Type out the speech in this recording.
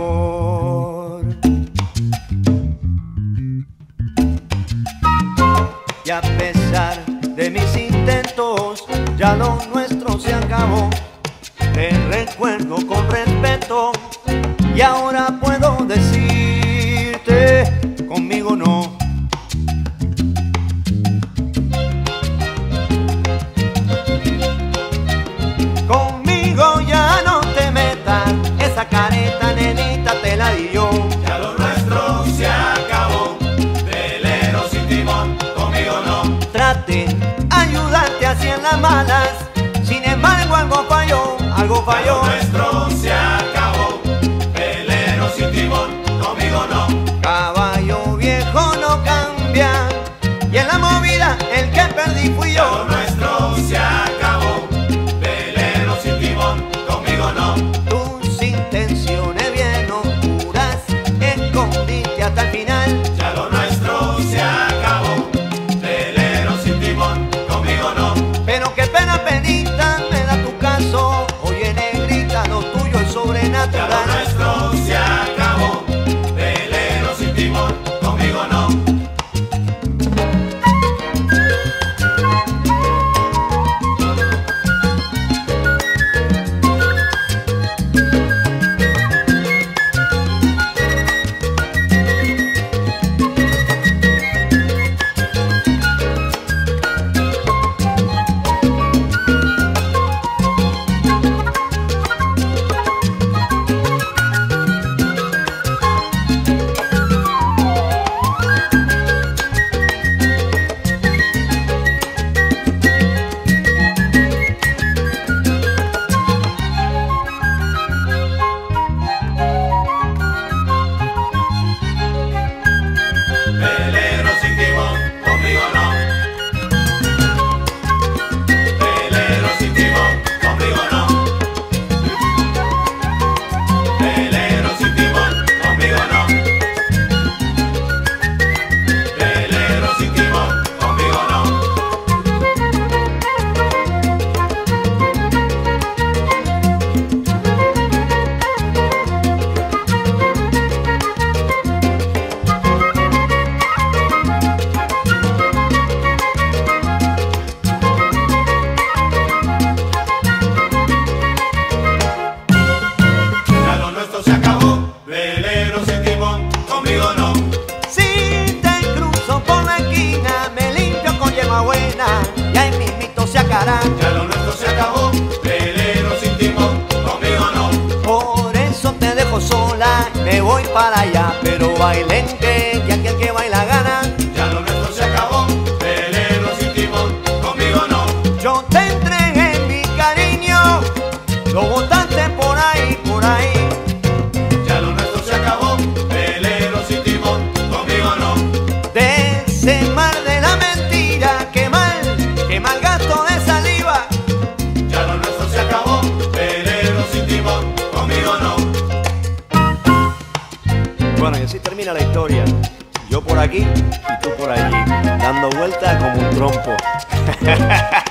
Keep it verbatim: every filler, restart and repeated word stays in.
amor. Y a pesar de mis intentos, ya lo nuestro se acabó. Te recuerdo con respeto y ahora puedo decirte, conmigo no. Conmigo ya no te metas, esa careta nenita te la di yo. Ya lo nuestro se acabó, velero sin timón, conmigo no. Traté ayudarte así en las malas, sin embargo algo falló, algo Ya falló. lo nuestro se acabó, velero sin timón, conmigo no. Caballo viejo no cambia, y en la movida el que perdí fui Ya lo yo. nuestro se acabó, velero sin timón, conmigo no. Tus intenciones bien oscuras, escondiste hasta el final. Ya lo nuestro se acabó, velero sin timón, conmigo no. Pero qué pena, penita, me da tu caso. Oye, negrita, lo tuyo es Ya lo sobrenatural. nuestro se acabó, velero sin timón, conmigo no. Velero sin timón, conmigo no. Velero sin timón, conmigo no. Velero sin timón, conmigo no. Velero sin timón, conmigo no. Ya lo nuestro se acabó, velero sin timón, conmigo no. Si te cruzo por la esquina, me limpio con yema buena, y ahí mismito se acará. Ya lo nuestro se acabó, velero sin timón, conmigo no. Por eso te dejo sola, me voy para allá, pero bailen que, que aquel que baila gana. Ya lo nuestro se acabó, velero sin timón, conmigo no. Yo te entregué mi cariño, lo botaste por ahí, por ahí. Ya lo nuestro se acabó, velero sin timón, conmigo no. De ese mar de la mentira, qué mal, qué mal gasto de saliva. Ya lo nuestro se acabó, velero sin timón, conmigo no. Bueno, y así termina la historia. Yo por aquí y tú por allí, dando vueltas como un trompo.